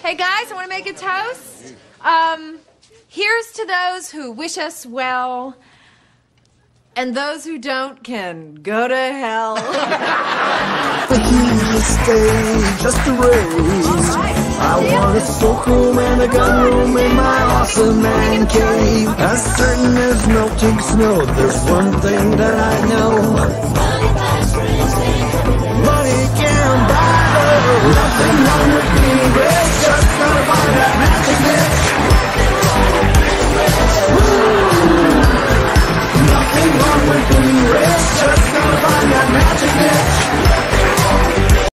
Hey guys, I want to make a toast. Here's to those who wish us well, and those who don't can go to hell. The heat stay just a race. I want a storeroom and a gun room in my awesome man cave. As certain as melting snow, there's one thing that I know. Money can't buy love. Nothing wrong with being rich, just gotta buy that.